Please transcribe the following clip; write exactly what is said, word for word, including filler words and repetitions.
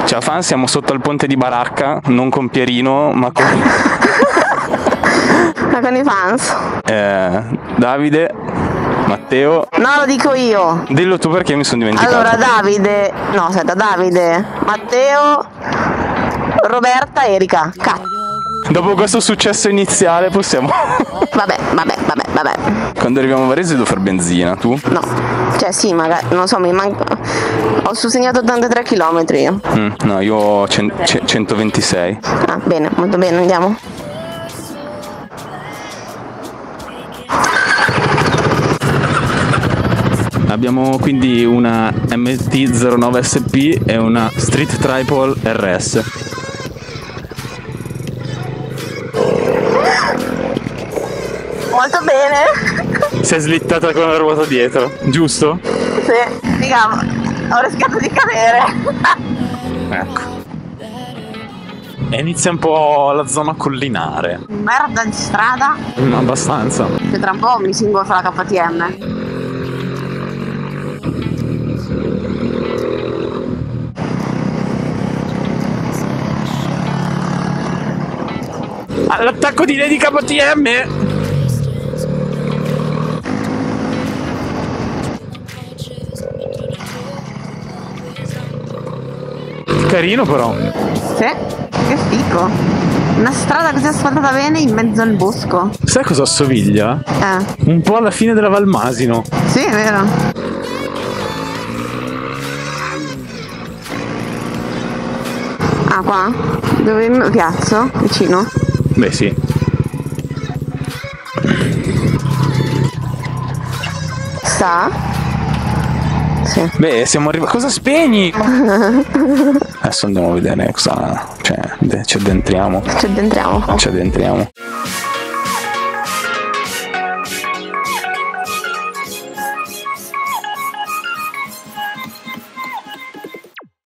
Ciao fan, siamo sotto al ponte di Baracca, non con Pierino, ma con... ma con i fans. Eh, Davide, Matteo. No, lo dico io. Dillo tu perché mi sono dimenticato. Allora, Davide, no, aspetta, Davide, Matteo, Roberta, Erika. Cazzo. Dopo questo successo iniziale possiamo... Vabbè, vabbè, vabbè, vabbè. Quando arriviamo a Varese devo fare benzina, tu? No, cioè sì, magari, non so, mi manca... Ho segnato ottantatré chilometri io. Mm, no, io ho cen- c- centoventisei. Ah, bene, molto bene, andiamo. Abbiamo quindi una M T zero nove S P e una Street Triple R S. Molto bene. Si è slittata con la ruota dietro, giusto? Sì, diciamo, ho rischiato di cadere. Ecco. E inizia un po' la zona collinare. Merda di strada. Mm, abbastanza. Che tra un po' mi si ingolfa la K T M. All'attacco di Lady K T M! Carino però. Sì, che fico. Una strada così asfaltata bene in mezzo al bosco. Sai cosa assomiglia? Eh. Un po' alla fine della Valmasino. Sì, è vero. Ah, qua? Dove mi piazzo? Vicino? Beh sì. Sta? Sì. Beh, siamo arrivati. Cosa spegni? Adesso andiamo a vedere cosa. Cioè, ci addentriamo. Ci addentriamo. Ci addentriamo.